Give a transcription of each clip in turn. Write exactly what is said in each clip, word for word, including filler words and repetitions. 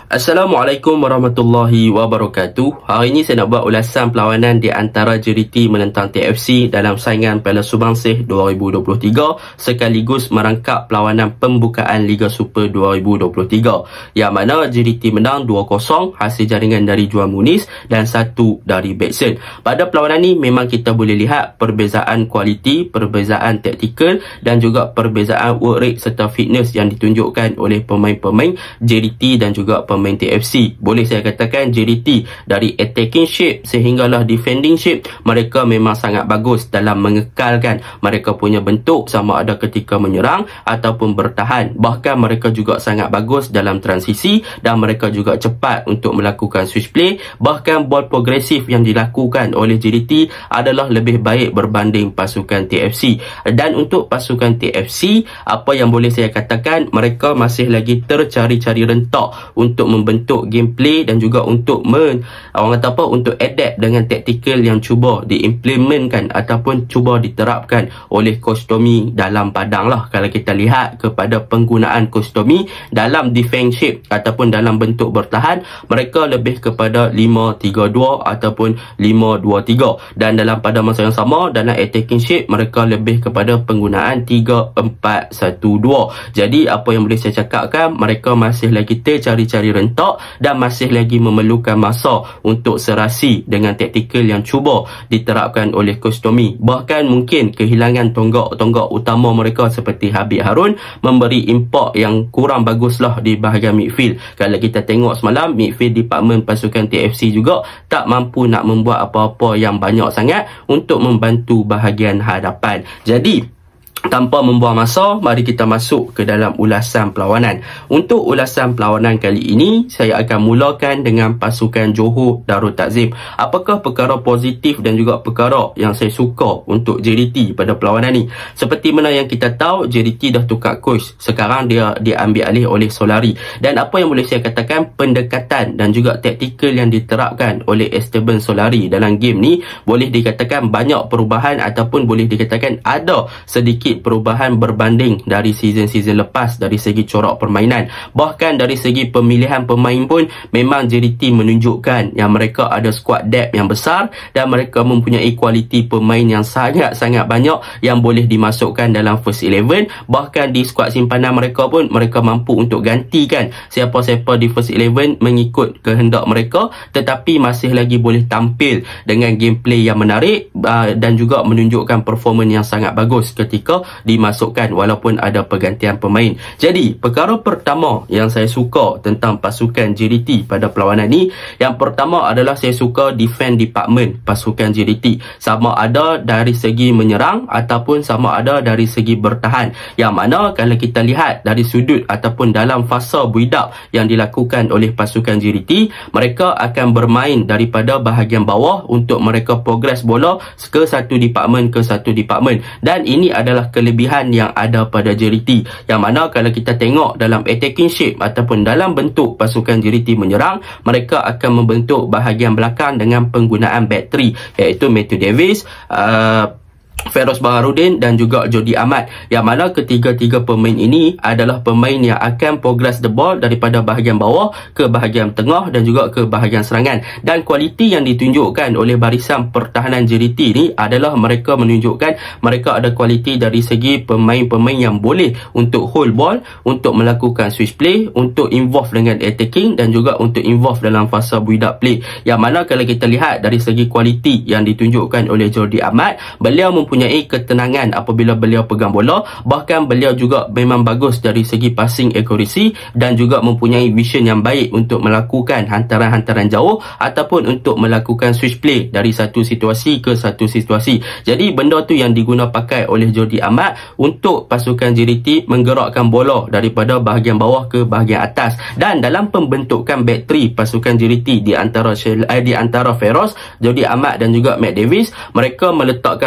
Assalamualaikum warahmatullahi wabarakatuh. Hari ini saya nak buat ulasan perlawanan di antara J D T menentang T F C dalam saingan Piala Subangsih dua ribu dua puluh tiga sekaligus merangkap perlawanan pembukaan Liga Super dua ribu dua puluh tiga, yang mana J D T menang dua kosong hasil jaringan dari Juan Muniz dan satu dari Bekson. Pada perlawanan ini memang kita boleh lihat perbezaan kualiti, perbezaan taktikal dan juga perbezaan work rate serta fitness yang ditunjukkan oleh pemain-pemain J D T dan juga pemain main T F C. Boleh saya katakan J D T dari attacking shape sehinggalah defending shape, mereka memang sangat bagus dalam mengekalkan mereka punya bentuk sama ada ketika menyerang ataupun bertahan. Bahkan mereka juga sangat bagus dalam transisi dan mereka juga cepat untuk melakukan switch play. Bahkan ball progresif yang dilakukan oleh J D T adalah lebih baik berbanding pasukan T F C. Dan untuk pasukan T F C, apa yang boleh saya katakan, mereka masih lagi tercari-cari rentak untuk membentuk gameplay dan juga untuk men, orang kata apa, untuk adapt dengan taktikal yang cuba diimplementkan ataupun cuba diterapkan oleh Coach Tommy dalam padang lah. Kalau kita lihat kepada penggunaan Coach Tommy dalam defense shape ataupun dalam bentuk bertahan, mereka lebih kepada lima tiga dua ataupun lima dua tiga, dan dalam pada masa yang sama dalam attacking shape mereka lebih kepada penggunaan tiga empat satu dua. Jadi apa yang boleh saya cakapkan, mereka masih lagi tercari-cari rentak dan masih lagi memerlukan masa untuk serasi dengan taktikal yang cuba diterapkan oleh Coach Tommy. Bahkan mungkin kehilangan tonggak-tonggak utama mereka seperti Habib Harun memberi impak yang kurang baguslah di bahagian midfield. Kalau kita tengok semalam, midfield department pasukan T F C juga tak mampu nak membuat apa-apa yang banyak sangat untuk membantu bahagian hadapan. Jadi tanpa membuang masa, mari kita masuk ke dalam ulasan perlawanan. Untuk ulasan perlawanan kali ini, saya akan mulakan dengan pasukan Johor Darul Takzim. Apakah perkara positif dan juga perkara yang saya suka untuk J D T pada perlawanan ni? Seperti mana yang kita tahu, J D T dah tukar coach. Sekarang dia diambil alih oleh Solari. Dan apa yang boleh saya katakan, pendekatan dan juga taktikal yang diterapkan oleh Esteban Solari dalam game ni boleh dikatakan banyak perubahan ataupun boleh dikatakan ada sedikit perubahan berbanding dari season-season lepas dari segi corak permainan. Bahkan dari segi pemilihan pemain pun memang J D T menunjukkan yang mereka ada squad depth yang besar dan mereka mempunyai kualiti pemain yang sangat-sangat banyak yang boleh dimasukkan dalam first eleven. Bahkan di squad simpanan mereka pun mereka mampu untuk gantikan siapa-siapa di first eleven mengikut kehendak mereka, tetapi masih lagi boleh tampil dengan gameplay yang menarik uh, dan juga menunjukkan performance yang sangat bagus ketika dimasukkan walaupun ada pergantian pemain. Jadi perkara pertama yang saya suka tentang pasukan J D T pada perlawanan ni, yang pertama adalah saya suka defend department pasukan J D T, sama ada dari segi menyerang ataupun sama ada dari segi bertahan. Yang mana kalau kita lihat dari sudut ataupun dalam fasa build-up yang dilakukan oleh pasukan J D T, mereka akan bermain daripada bahagian bawah untuk mereka progress bola ke satu department ke satu department, dan ini adalah kelebihan yang ada pada J D T. Yang mana kalau kita tengok dalam attacking shape ataupun dalam bentuk pasukan J D T menyerang, mereka akan membentuk bahagian belakang dengan penggunaan back three, iaitu Matthew Davis, uh, Feros Baharudin dan juga Jody Ahmad, yang mana ketiga-tiga pemain ini adalah pemain yang akan progress the ball daripada bahagian bawah ke bahagian tengah dan juga ke bahagian serangan. Dan kualiti yang ditunjukkan oleh barisan pertahanan J D T ni adalah mereka menunjukkan mereka ada kualiti dari segi pemain-pemain yang boleh untuk hold ball, untuk melakukan switch play, untuk involve dengan attacking dan juga untuk involve dalam fasa build up play. Yang mana kalau kita lihat dari segi kualiti yang ditunjukkan oleh Jody Ahmad, beliau mempunyai ketenangan apabila beliau pegang bola. Bahkan beliau juga memang bagus dari segi passing accuracy dan juga mempunyai vision yang baik untuk melakukan hantaran-hantaran jauh ataupun untuk melakukan switch play dari satu situasi ke satu situasi. Jadi benda tu yang diguna pakai oleh Jody Ahmad untuk pasukan J D T menggerakkan bola daripada bahagian bawah ke bahagian atas. Dan dalam pembentukan back three pasukan J D T di antara eh, di antara Feros, Jody Ahmad dan juga Matt Davis, mereka meletakkan Hong Wan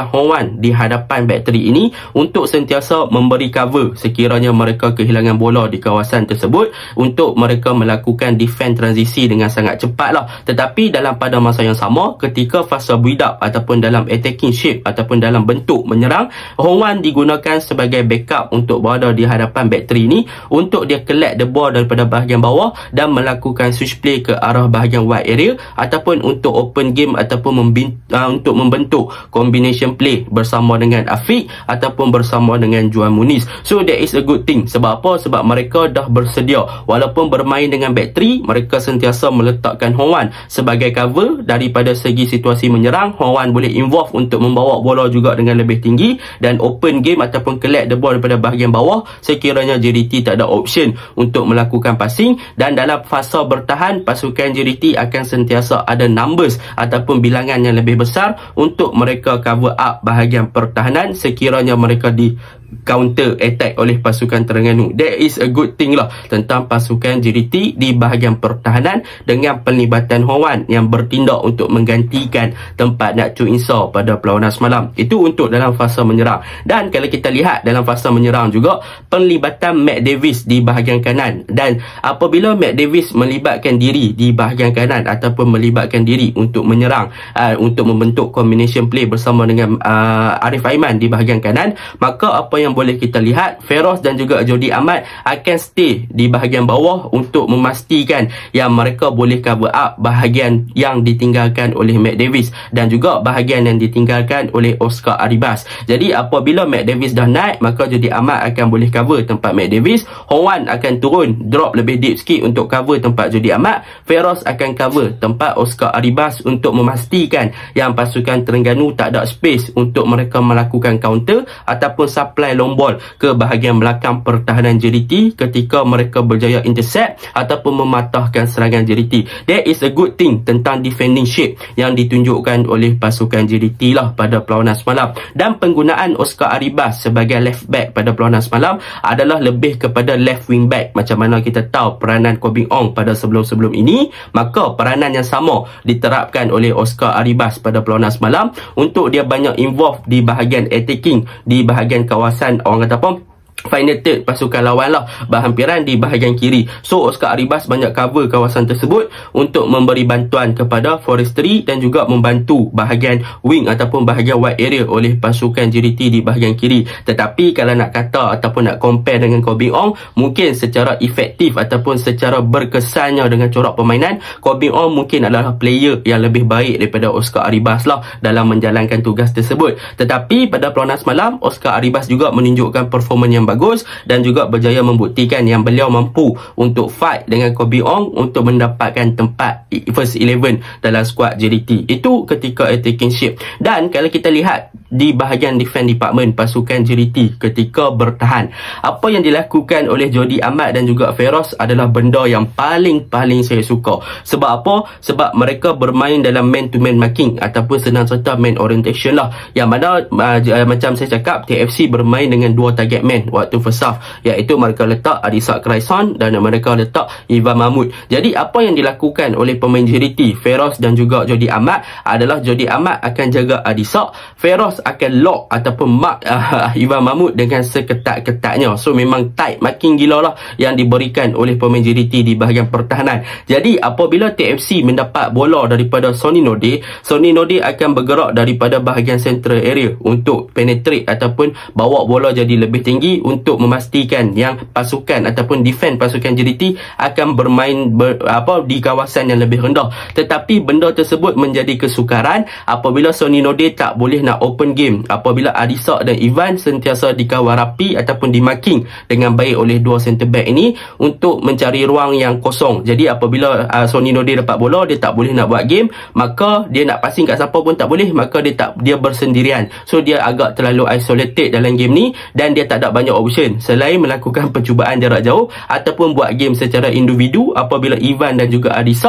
bertahan di hadapan back three ini untuk sentiasa memberi cover sekiranya mereka kehilangan bola di kawasan tersebut, untuk mereka melakukan defense transisi dengan sangat cepat lah. Tetapi dalam pada masa yang sama, ketika fasa build up ataupun dalam attacking shape ataupun dalam bentuk menyerang, Hong Wan digunakan sebagai backup untuk berada di hadapan back three ni, untuk dia collect the ball daripada bahagian bawah dan melakukan switch play ke arah bahagian wide area, ataupun untuk open game ataupun membin, uh, untuk membentuk combination play bersama dengan Afiq ataupun bersama dengan Juan Muniz. So that is a good thing. Sebab apa? Sebab mereka dah bersedia, walaupun bermain dengan back three, mereka sentiasa meletakkan Hong Wan sebagai cover. Daripada segi situasi menyerang, Hong Wan boleh involve untuk membawa bola juga dengan lebih tinggi dan open game ataupun collect the ball daripada bahagian bawah sekiranya J D T tak ada option untuk melakukan passing. Dan dalam fasa bertahan, pasukan J D T akan sentiasa ada numbers ataupun bilangan yang lebih besar untuk mereka cover up bahagian pertahanan sekiranya mereka di counter attack oleh pasukan Terengganu. That is a good thing lah tentang pasukan J D T di bahagian pertahanan dengan pelibatan Hong Wan yang bertindak untuk menggantikan tempat Nak Chu Inshaw pada perlawanan semalam. Itu untuk dalam fasa menyerang. Dan kalau kita lihat dalam fasa menyerang juga, pelibatan Matt Davis di bahagian kanan. Dan apabila Matt Davis melibatkan diri di bahagian kanan ataupun melibatkan diri untuk menyerang, uh, untuk membentuk combination play bersama dengan uh, Arif Aiman di bahagian kanan, maka apa yang boleh kita lihat, Feroz dan juga Jody Ahmad akan stay di bahagian bawah untuk memastikan yang mereka boleh cover up bahagian yang ditinggalkan oleh Matt Davis dan juga bahagian yang ditinggalkan oleh Oscar Arribas. Jadi apabila Matt Davis dah naik, maka Jody Ahmad akan boleh cover tempat Matt Davis, Hong Wan akan turun drop lebih deep sikit untuk cover tempat Jody Ahmad, Feroz akan cover tempat Oscar Arribas untuk memastikan yang pasukan Terengganu tak ada space untuk mereka melakukan counter ataupun supply long ball ke bahagian belakang pertahanan J D T ketika mereka berjaya intercept ataupun mematahkan serangan J D T. That is a good thing tentang defending shape yang ditunjukkan oleh pasukan J D T lah pada perlawanan semalam. Dan penggunaan Oscar Arribas sebagai left back pada perlawanan semalam adalah lebih kepada left wing back. Macam mana kita tahu peranan Koh Beng Ong pada sebelum-sebelum ini, maka peranan yang sama diterapkan oleh Oscar Arribas pada perlawanan semalam untuk dia banyak involve di bahagian attacking, di bahagian kawasan orang kata apa, final third pasukan lawan lah, berhampiran di bahagian kiri. So Oscar Arribas banyak cover kawasan tersebut untuk memberi bantuan kepada Forestry dan juga membantu bahagian wing ataupun bahagian wide area oleh pasukan J D T di bahagian kiri. Tetapi kalau nak kata ataupun nak compare dengan Koh Beng Ong, mungkin secara efektif ataupun secara berkesannya dengan corak permainan, Koh Beng Ong mungkin adalah player yang lebih baik daripada Oscar Arribas lah dalam menjalankan tugas tersebut. Tetapi pada perlawanan semalam, Oscar Arribas juga menunjukkan performa yang bagus dan juga berjaya membuktikan yang beliau mampu untuk fight dengan Koh Beng Ong untuk mendapatkan tempat first eleven dalam skuad J D T. Itu ketika attacking shape. Dan kalau kita lihat di bahagian defense department pasukan J D T ketika bertahan, apa yang dilakukan oleh Jody Ahmad dan juga Feroz adalah benda yang paling-paling saya suka. Sebab apa? Sebab mereka bermain dalam man-to-man marking ataupun senang cerita man orientation lah, yang mana uh, macam saya cakap, T F C bermain dengan dua target man waktu first half, iaitu mereka letak Adisak Kraison dan mereka letak Ivan Mahmud. Jadi apa yang dilakukan oleh pemain J D T, Feroz dan juga Jody Ahmad adalah Jody Ahmad akan jaga Adisak, Feroz akan lock ataupun mark uh, Ivan Mahmud dengan seketat-ketatnya. So memang tight marking gila lah yang diberikan oleh pemain J D T di bahagian pertahanan. Jadi apabila T F C mendapat bola daripada Sonny Node, Sonny Node akan bergerak daripada bahagian central area untuk penetrate ataupun bawa bola jadi lebih tinggi untuk memastikan yang pasukan ataupun defense pasukan J D T akan bermain ber, apa di kawasan yang lebih rendah. Tetapi benda tersebut menjadi kesukaran apabila Sonny Node tak boleh nak open game, apabila Adisak dan Ivan sentiasa dikawal rapi ataupun dimarking dengan baik oleh dua centre back ini untuk mencari ruang yang kosong. Jadi apabila uh, Sonny Node dapat bola, dia tak boleh nak buat game, maka dia nak passing kat siapa pun tak boleh, maka dia tak dia bersendirian. So dia agak terlalu isolated dalam game ni dan dia tak ada banyak option selain melakukan percubaan jarak jauh ataupun buat game secara individu apabila Ivan dan juga Adisak tak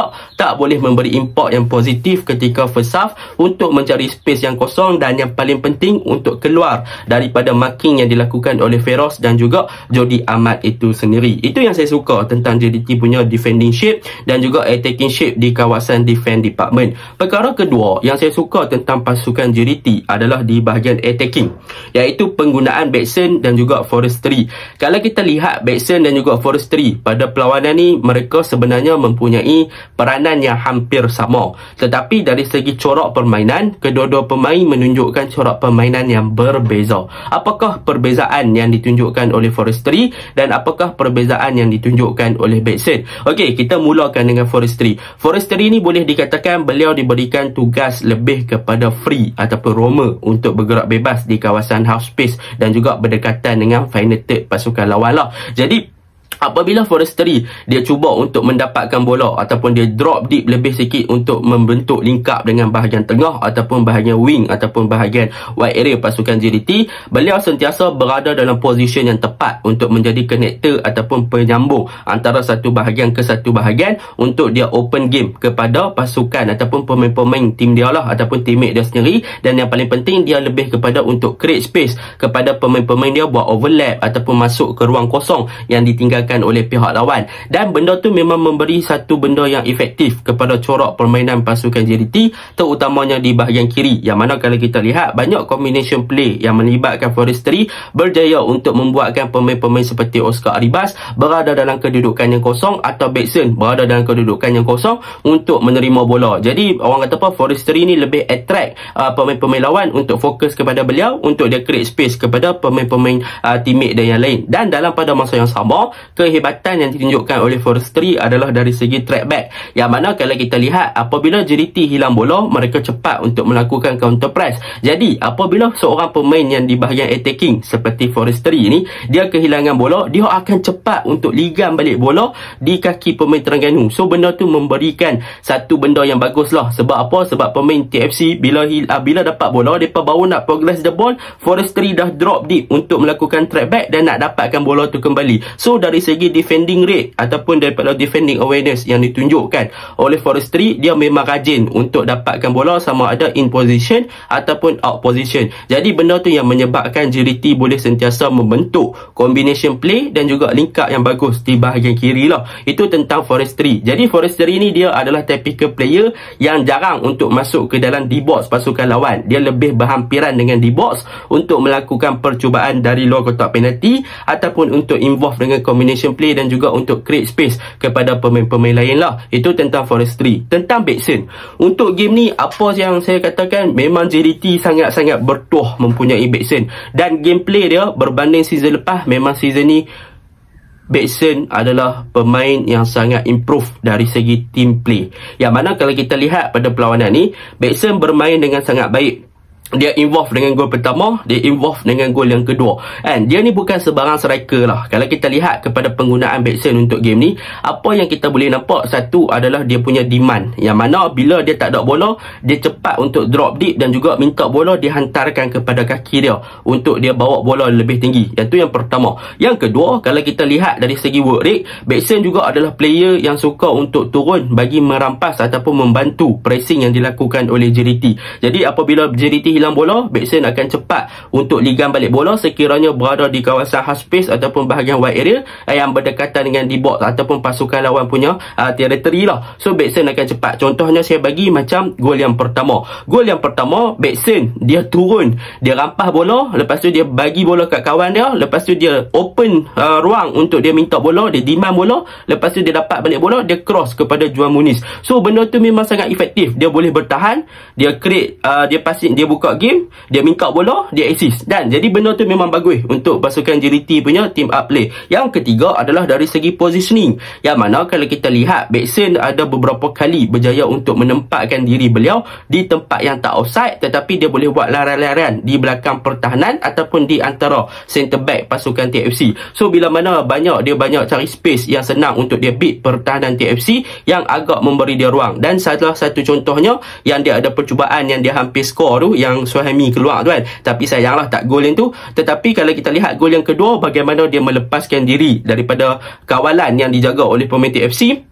tak boleh memberi impak yang positif ketika first half untuk mencari space yang kosong, dan yang paling penting untuk keluar daripada marking yang dilakukan oleh Feroz dan juga Jordi Amat itu sendiri. Itu yang saya suka tentang J D T punya defending shape dan juga attacking shape di kawasan defense department. Perkara kedua yang saya suka tentang pasukan J D T adalah di bahagian attacking, iaitu penggunaan Backson dan juga Forestry. Kalau kita lihat Backson dan juga Forestry pada perlawanan ni, mereka sebenarnya mempunyai peranan yang hampir sama, tetapi dari segi corak permainan, kedua-dua pemain menunjukkan corak permainan yang berbeza. Apakah perbezaan yang ditunjukkan oleh Forestry dan apakah perbezaan yang ditunjukkan oleh Backson? Okey, kita mulakan dengan Forestry. Forestry ni boleh dikatakan beliau diberikan tugas lebih kepada free ataupun roamer untuk bergerak bebas di kawasan half space dan juga berdekatan dengan final third pasukan lawan lah. Jadi apabila Forestry dia cuba untuk mendapatkan bola ataupun dia drop deep lebih sikit untuk membentuk link up dengan bahagian tengah ataupun bahagian wing ataupun bahagian wide area pasukan J D T, beliau sentiasa berada dalam position yang tepat untuk menjadi connector ataupun penyambung antara satu bahagian ke satu bahagian untuk dia open game kepada pasukan ataupun pemain-pemain tim dia lah ataupun teammate dia sendiri. Dan yang paling penting, dia lebih kepada untuk create space kepada pemain-pemain dia buat overlap ataupun masuk ke ruang kosong yang ditinggalkan oleh pihak lawan. Dan benda tu memang memberi satu benda yang efektif kepada corak permainan pasukan J D T, terutamanya di bahagian kiri, yang mana kalau kita lihat banyak combination play yang melibatkan Forestry berjaya untuk membuatkan pemain-pemain seperti Oscar Arribas berada dalam kedudukan yang kosong atau Backson berada dalam kedudukan yang kosong untuk menerima bola. Jadi orang kata apa, Forestry ni lebih attract uh, pemain-pemain lawan untuk fokus kepada beliau untuk dia create space kepada pemain-pemain uh, teammate dia yang lain. Dan dalam pada masa yang sama, kehebatan yang ditunjukkan oleh Forestry adalah dari segi track back, yang mana kalau kita lihat apabila J D T hilang bola, mereka cepat untuk melakukan counter press. Jadi apabila seorang pemain yang di bahagian attacking seperti Forestry ni dia kehilangan bola, dia akan cepat untuk ligam balik bola di kaki pemain Terengganu. So benda tu memberikan satu benda yang bagus lah. Sebab apa? Sebab pemain T F C bila bila dapat bola, mereka baru nak progress the ball, Forestry dah drop deep untuk melakukan track back dan nak dapatkan bola tu kembali. So dari segi defending rate ataupun daripada defending awareness yang ditunjukkan oleh Forestry, dia memang rajin untuk dapatkan bola sama ada in position ataupun out position. Jadi benda tu yang menyebabkan J D T boleh sentiasa membentuk combination play dan juga link up yang bagus di bahagian kiri lah. Itu tentang Forestry. Jadi Forestry ni dia adalah typical player yang jarang untuk masuk ke dalam D-box pasukan lawan. Dia lebih berhampiran dengan D-box untuk melakukan percubaan dari luar kotak penalti ataupun untuk involve dengan combination play dan juga untuk create space kepada pemain-pemain lain lah. Itu tentang Forestry. Tentang Backson, untuk game ni apa yang saya katakan, memang J D T sangat-sangat bertuah mempunyai Backson, dan gameplay dia berbanding season lepas, memang season ni Backson adalah pemain yang sangat improve dari segi team play, yang mana kalau kita lihat pada perlawanan ni, Backson bermain dengan sangat baik. Dia involve dengan gol pertama, dia involve dengan gol yang kedua. And dia ni bukan sebarang striker lah. Kalau kita lihat kepada penggunaan Backson untuk game ni, apa yang kita boleh nampak, satu adalah dia punya demand, yang mana bila dia tak ada bola, dia cepat untuk drop deep dan juga minta bola dihantarkan kepada kaki dia untuk dia bawa bola lebih tinggi. Yang tu yang pertama. Yang kedua, kalau kita lihat dari segi work rate, Backson juga adalah player yang suka untuk turun bagi merampas ataupun membantu pressing yang dilakukan oleh J D T. Jadi apabila J D T hilang bola, Backson akan cepat untuk ligam balik bola sekiranya berada di kawasan half space ataupun bahagian wide area yang berdekatan dengan D-box ataupun pasukan lawan punya uh, territory lah. So Backson akan cepat. Contohnya saya bagi macam gol yang pertama. Gol yang pertama, Backson dia turun, dia rampas bola, lepas tu dia bagi bola kat kawan dia, lepas tu dia open uh, ruang untuk dia minta bola, dia demand bola, lepas tu dia dapat balik bola, dia cross kepada Juan Muniz. So benda tu memang sangat efektif. Dia boleh bertahan, dia create, uh, dia passing, dia buka game, dia minta bola, dia assist. Dan jadi benda tu memang bagus untuk pasukan J D T punya team up play. Yang ketiga adalah dari segi positioning, yang mana kalau kita lihat, Backson ada beberapa kali berjaya untuk menempatkan diri beliau di tempat yang tak offside, tetapi dia boleh buat larian-larian di belakang pertahanan ataupun di antara center back pasukan T F C. So bila mana banyak dia banyak cari space yang senang untuk dia beat pertahanan T F C yang agak memberi dia ruang. Dan salah satu contohnya yang dia ada percubaan yang dia hampir skor tu, yang Suhaimi keluar tu kan, tapi sayanglah tak gol yang tu. Tetapi kalau kita lihat gol yang kedua, bagaimana dia melepaskan diri daripada kawalan yang dijaga oleh pemain T F C,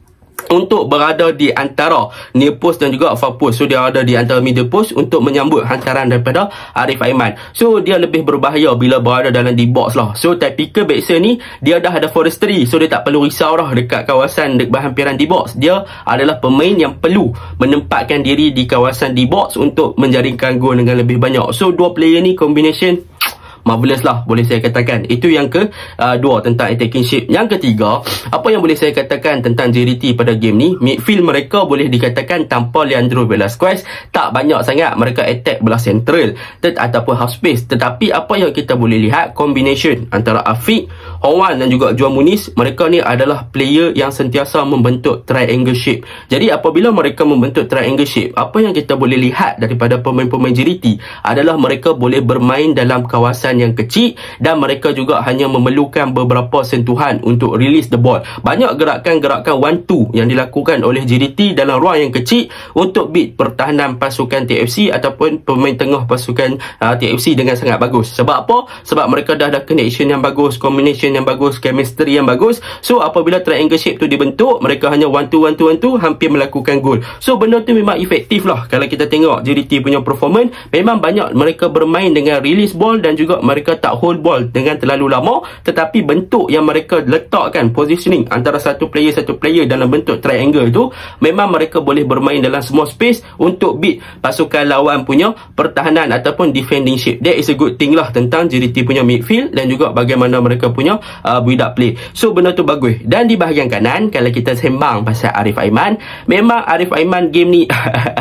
untuk berada di antara near post dan juga far post. So dia ada di antara middle post untuk menyambut hantaran daripada Arif Aiman. So dia lebih berbahaya bila berada dalam D box lah. So typical backser ni dia dah ada forestry, so dia tak perlu risau dah dekat kawasan dekat berhampiran D box. Dia adalah pemain yang perlu menempatkan diri di kawasan D box untuk menjaringkan gol dengan lebih banyak. So dua player ni combination marvelous lah, boleh saya katakan. Itu yang ke uh, dua tentang attacking shape. Yang ketiga, apa yang boleh saya katakan tentang J D T pada game ni, midfield mereka boleh dikatakan tanpa Leandro Velasquez tak banyak sangat mereka attack belah central tet ataupun half space. Tetapi apa yang kita boleh lihat, combination antara Afiq, Hong Wan dan juga Juan Muniz, mereka ni adalah player yang sentiasa membentuk triangle shape. Jadi apabila mereka membentuk triangle shape, apa yang kita boleh lihat daripada pemain-pemain J D T adalah mereka boleh bermain dalam kawasan yang kecil dan mereka juga hanya memerlukan beberapa sentuhan untuk release the ball. Banyak gerakan-gerakan one two yang dilakukan oleh J D T dalam ruang yang kecil untuk beat pertahanan pasukan T F C ataupun pemain tengah pasukan uh, T F C dengan sangat bagus. Sebab apa? Sebab mereka dah ada connection yang bagus, combination yang bagus, chemistry yang bagus. So apabila triangle shape tu dibentuk, mereka hanya one two one two one two hampir melakukan gol. So benda tu memang efektif lah. Kalau kita tengok J D T punya performance, memang banyak mereka bermain dengan release ball dan juga mereka tak hold ball dengan terlalu lama, tetapi bentuk yang mereka letakkan positioning antara satu player satu player dalam bentuk triangle tu, memang mereka boleh bermain dalam semua space untuk beat pasukan lawan punya pertahanan ataupun defending shape. That is a good thing lah tentang J D T punya midfield dan juga bagaimana mereka punya uh, build up play. So benda tu bagus. Dan di bahagian kanan, kalau kita sembang pasal Arif Aiman, memang Arif Aiman game ni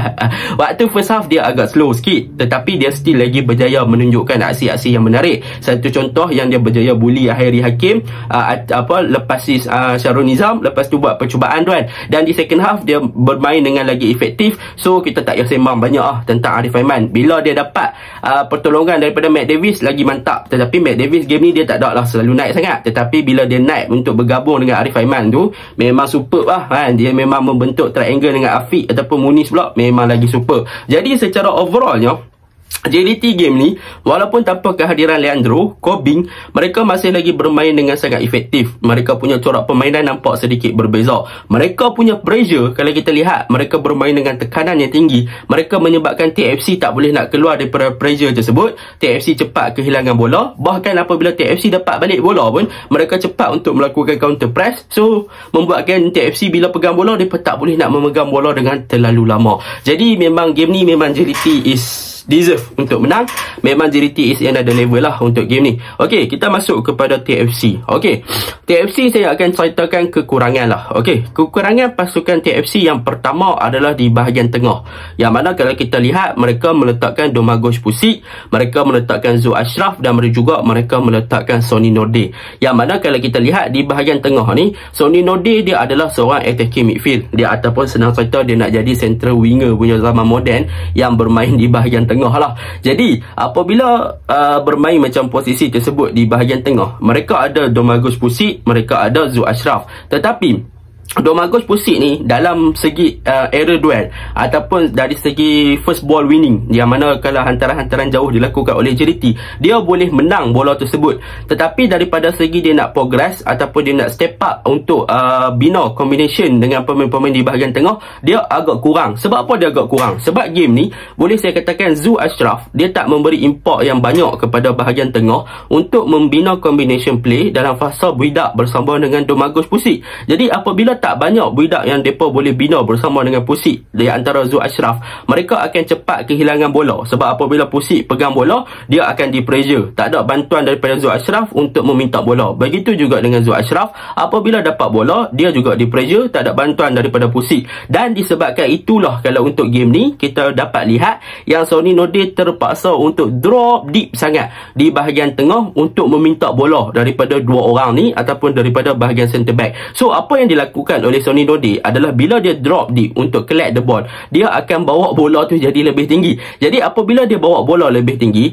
waktu first half dia agak slow sikit, tetapi dia still lagi berjaya menunjukkan aksi-aksi yang menarik. Satu contoh yang dia berjaya bully Hairi Hakim uh, apa lepas si uh, Syarul Nizam, lepas tu buat percubaan tu kan. Dan di second half dia bermain dengan lagi efektif. So kita tak payah sembang banyak ah tentang Arif Aiman. Bila dia dapat uh, pertolongan daripada Matt Davis, lagi mantap. Tetapi Matt Davis game ni dia tak ada lah selalu naik sangat. Tetapi bila dia naik untuk bergabung dengan Arif Aiman tu, memang superb lah kan. Dia memang membentuk triangle dengan Afiq ataupun Muniz pula, memang lagi superb. Jadi secara overallnya J D T game ni, walaupun tanpa kehadiran Leandro, Kobing, mereka masih lagi bermain dengan sangat efektif. Mereka punya corak permainan nampak sedikit berbeza. Mereka punya pressure, kalau kita lihat, mereka bermain dengan tekanan yang tinggi. Mereka menyebabkan T F C tak boleh nak keluar daripada pressure tersebut. T F C cepat kehilangan bola. Bahkan apabila T F C dapat balik bola pun, mereka cepat untuk melakukan counter press. So, membuatkan T F C bila pegang bola, mereka tak boleh nak memegang bola dengan terlalu lama. Jadi, memang game ni, memang J D T is deserve untuk menang. Memang J D T is another level lah untuk game ni. Okey, kita masuk kepada T F C. Okey, T F C saya akan ceritakan kekurangan lah. Okey, kekurangan pasukan T F C yang pertama adalah di bahagian tengah. Yang mana kalau kita lihat, mereka meletakkan Domagoj Pusic, mereka meletakkan Zul Ashraf dan mereka juga mereka meletakkan Sonny Nordeh. Yang mana kalau kita lihat di bahagian tengah ni, Sonny Nordeh dia adalah seorang attacking midfield. Dia ataupun senang cerita dia nak jadi central winger punya zaman moden yang bermain di bahagian tengah lah. Jadi apabila uh, bermain macam posisi tersebut di bahagian tengah, mereka ada Domagoj Pusic, mereka ada Zul Ashraf. Tetapi Domagoj Pusic ni dalam segi uh, error duel ataupun dari segi first ball winning, yang mana kalau hantaran-hantaran jauh dilakukan oleh J D T, dia boleh menang bola tersebut. Tetapi daripada segi dia nak progress ataupun dia nak step up untuk uh, bina combination dengan pemain-pemain di bahagian tengah, dia agak kurang. Sebab apa dia agak kurang? Sebab game ni boleh saya katakan Zul Ashraf dia tak memberi impact yang banyak kepada bahagian tengah untuk membina combination play dalam fasa build up bersama dengan Domagoj Pusic. Jadi apabila tak banyak build-up yang mereka boleh bina bersama dengan Pusic di antara Zul Ashraf, mereka akan cepat kehilangan bola. Sebab apabila Pusic pegang bola, dia akan di pressure. Tak ada bantuan daripada Zul Ashraf untuk meminta bola. Begitu juga dengan Zul Ashraf, apabila dapat bola, dia juga di pressure, tak ada bantuan daripada Pusic. Dan disebabkan itulah kalau untuk game ni, kita dapat lihat yang Sonny Nordeh terpaksa untuk drop deep sangat di bahagian tengah untuk meminta bola daripada dua orang ni ataupun daripada bahagian centre back. So apa yang dilakukan oleh Sonny Nordeh adalah bila dia drop deep untuk collect the ball, dia akan bawa bola tu jadi lebih tinggi. Jadi apabila dia bawa bola lebih tinggi,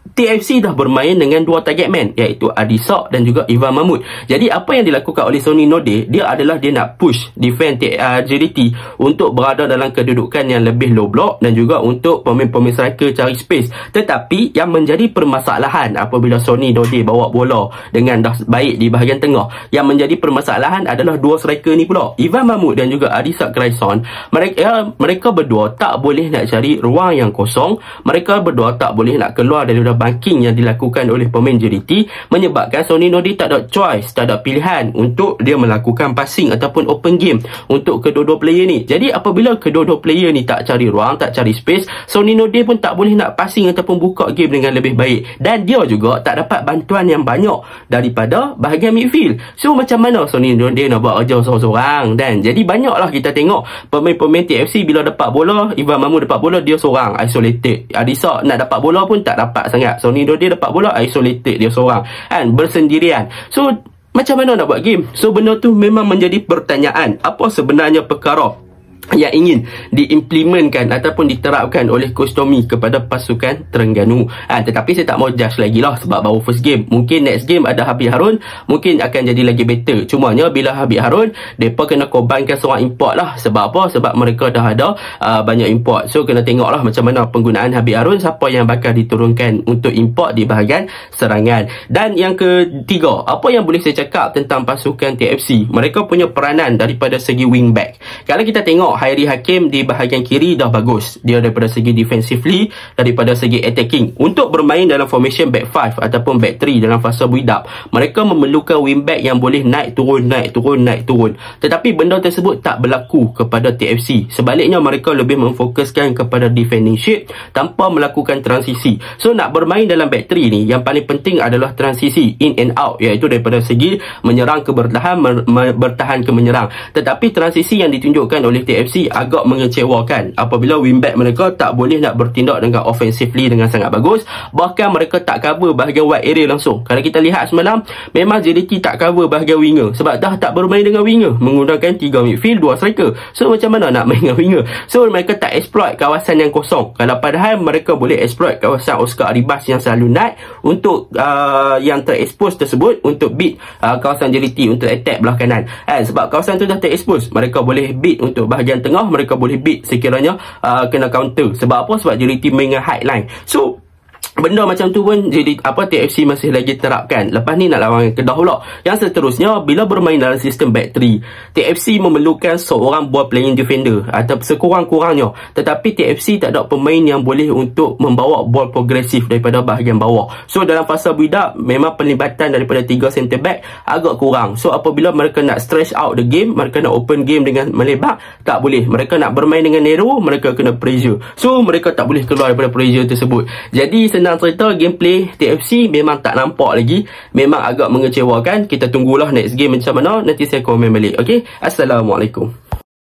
T F C dah bermain dengan dua target man, iaitu Adisak dan juga Ivan Mahmud. Jadi apa yang dilakukan oleh Sony Node, dia adalah dia nak push defense uh, J D T untuk berada dalam kedudukan yang lebih low block dan juga untuk pemain-pemain striker cari space. Tetapi yang menjadi permasalahan apabila Sony Node bawa bola dengan dah baik di bahagian tengah, yang menjadi permasalahan adalah dua striker ni pula, Ivan Mahmud dan juga Adisak Grayson. Mereka, ya, mereka berdua tak boleh nak cari ruang yang kosong. Mereka berdua tak boleh nak keluar daripada banking yang dilakukan oleh pemain J D T, menyebabkan Sony Node tak ada choice, tak ada pilihan untuk dia melakukan passing ataupun open game untuk kedua-dua player ni. Jadi apabila kedua-dua player ni tak cari ruang, tak cari space, Sony Node pun tak boleh nak passing ataupun buka game dengan lebih baik, dan dia juga tak dapat bantuan yang banyak daripada bahagian midfield. So macam mana Sony Node nak buat kerja seorang-seorang? Dan jadi banyaklah kita tengok pemain-pemain T F C bila dapat bola, Ivan Mahmud dapat bola, dia seorang isolated. Adisak nak dapat bola pun tak dapat sangat. Sony Node dapat bola, isolated, dia seorang kan, bersendirian. So macam mana nak buat game? So benda tu memang menjadi pertanyaan, apa sebenarnya perkara yang ingin diimplementkan ataupun diterapkan oleh Coach Tommy kepada pasukan Terengganu. Ha, tetapi saya tak mau judge lagi lah sebab baru first game. Mungkin next game ada Habib Harun, mungkin akan jadi lagi better. Cumanya bila Habib Harun, mereka kena korbankan seorang import lah. Sebab apa? Sebab mereka dah ada uh, banyak import. So kena tengok lah macam mana penggunaan Habib Harun, siapa yang bakal diturunkan untuk import di bahagian serangan. Dan yang ketiga, apa yang boleh saya cakap tentang pasukan T F C? Mereka punya peranan daripada segi wingback. Kalau kita tengok Hairi Hakim di bahagian kiri dah bagus. Dia daripada segi defensively, daripada segi attacking. Untuk bermain dalam formation back five ataupun back three dalam fasa build up, mereka memerlukan wingback yang boleh naik turun, naik turun, naik turun. Tetapi benda tersebut tak berlaku kepada T F C. Sebaliknya mereka lebih memfokuskan kepada defending shape tanpa melakukan transisi. So nak bermain dalam back three ni, yang paling penting adalah transisi in and out, iaitu daripada segi menyerang ke bertahan, bertahan ke menyerang. Tetapi transisi yang ditunjukkan oleh T F C agak mengecewakan apabila wingback mereka tak boleh nak bertindak dengan offensively dengan sangat bagus. Bahkan mereka tak cover bahagian wide area langsung. Kalau kita lihat semalam, memang J D T tak cover bahagian winger sebab dah tak bermain dengan winger, menggunakan tiga midfield, dua striker. So macam mana nak main dengan winger? So mereka tak exploit kawasan yang kosong. Kalau padahal mereka boleh exploit kawasan Oscar Arribas yang selalu naik untuk uh, yang terekspos tersebut untuk beat uh, kawasan J D T untuk attack belah kanan. Eh, sebab kawasan tu dah terekspos, mereka boleh beat untuk bahagian tengah, mereka boleh beat sekiranya uh, kena counter. Sebab apa? Sebab J D T main dengan high line. So benda macam tu pun jadi apa T F C masih lagi terapkan. Lepas ni nak lawan Kedah pula. Yang seterusnya, bila bermain dalam sistem back three, T F C memerlukan seorang ball playing defender atau sekurang-kurangnya. Tetapi T F C tak ada pemain yang boleh untuk membawa ball progresif daripada bahagian bawah. So dalam fasa build up, memang pelibatan daripada tiga center back agak kurang. So apabila mereka nak stretch out the game, mereka nak open game dengan melebar, tak boleh. Mereka nak bermain dengan narrow, mereka kena pressure. So mereka tak boleh keluar daripada pressure tersebut. Jadi senang cerita, gameplay T F C memang tak nampak lagi, memang agak mengecewakan. Kita tunggulah next game macam mana, nanti saya komen balik. Okay, Assalamualaikum.